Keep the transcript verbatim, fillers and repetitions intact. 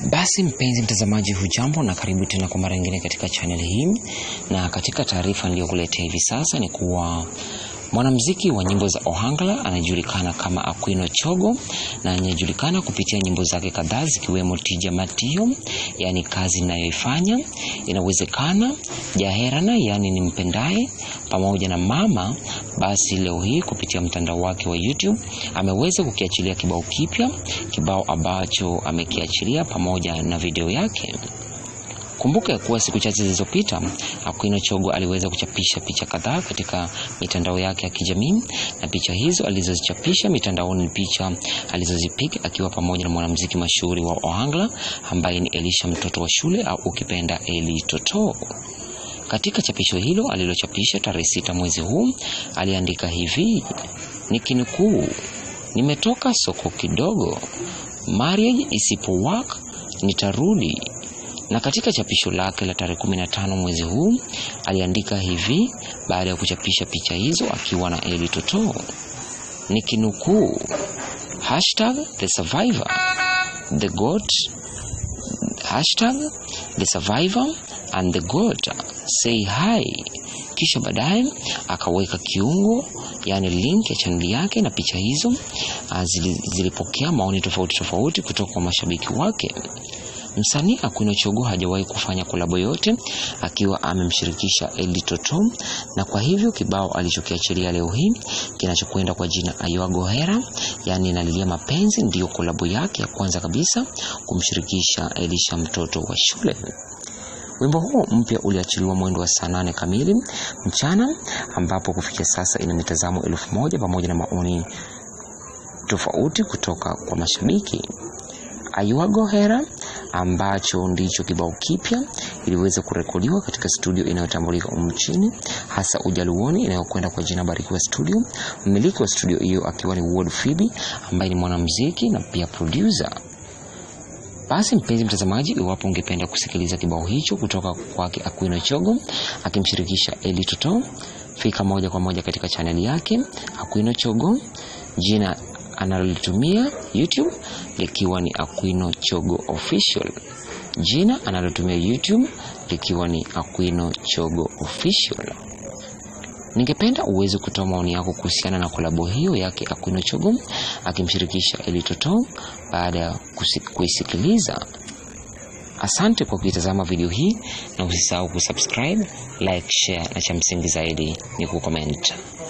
Basi mpenzi mtazamaji, hujambo na karibu tena kwa mara nyingine katika channel hii. Na katika taarifa niliyokuletea hivi sasa ni kuwa mwanamuziki wa nyimbo za Ohangla anajulikana kama Aquino Chogo, na anajulikana kupitia nyimbo zake kadhaa zikiwemo Tija Matio, yani kazi ninayoifanya, inawezekana, Jaherana, yani nimpendaye, pamoja na Mama. Basi leo hii kupitia mtandao wake wa YouTube ameweza kukiachilia kibao kipya, kibao ambacho amekiachilia pamoja na video yake. Kumbuka kuwa siku chache zilizopita Aquino Chogo aliweza kuchapisha picha kadhaa katika mitandao yake ya kijamii, na picha hizo alizozichapisha mitandaoni ni picha alizozipiga akiwa pamoja na mwanamuziki mashuhuri wa Ohangla ambaye ni Elisha mtoto wa shule au ukipenda Eli Toto. Katika chapisho hilo alilochapisha tarehe sita mwezi huu aliandika hivi, nikinukuu, nimetoka soko kidogo, marriage isipo work nitarudi. Na katika chapisho lake la tarehe kumi na tano mwezi huu aliandika hivi baada ya kuchapisha picha hizo akiwa na Eli Toto, nikinukuu, hashtag the survivor the goat, hashtag the survivor and the goat say hi. Kisha baadaye akaweka kiungo, yani link ya channel yake, na picha hizo zilipokea maoni tofauti tofauti kutoka kwa mashabiki wake. Msanii Aquino Chogo hajawahi kufanya kolabo yote akiwa amemshirikisha Eli Toto, na kwa hivyo kibao alichokiachilia leo hii kinachokwenda kwa jina Ayuagohera, yani nalilia mapenzi, ndiyo kolabo yake ya kwanza kabisa kumshirikisha Elisha mtoto wa shule. Wimbo huo mpya uliachiliwa mwendo wa saa nane kamili mchana, ambapo kufikia sasa ina mitazamo elfu moja pamoja na maoni tofauti kutoka kwa mashabiki. Ayuagohera, ambacho ndicho kibao kipya, iliweza kurekodiwa katika studio inayotambulika nchini, hasa Ujaluoni, inayokwenda kwa jina Barikiwa Studio. Mmiliki wa studio hiyo akiwa ni Ward Phoebe ambaye ni mwanamuziki na pia producer. Basi mpenzi mtazamaji, iwapo ungependa kusikiliza kibao hicho kutoka kwake Aquino Chogo akimshirikisha Eli Toto, fika moja kwa moja katika channel yake Aquino Chogo, jina analotumia YouTube likiwa ni Aquino Chogo Official, jina analotumia YouTube likiwa ni Aquino Chogo Official. Ningependa uweze kutoa maoni yako kuhusiana na kolabo hiyo yake Aquino Chogo akimshirikisha Eli Toto baada ya kuisikiliza. Asante kwa kuitazama video hii, na usisahau kusubscribe, like, share, na cha msingi zaidi ni kucomment.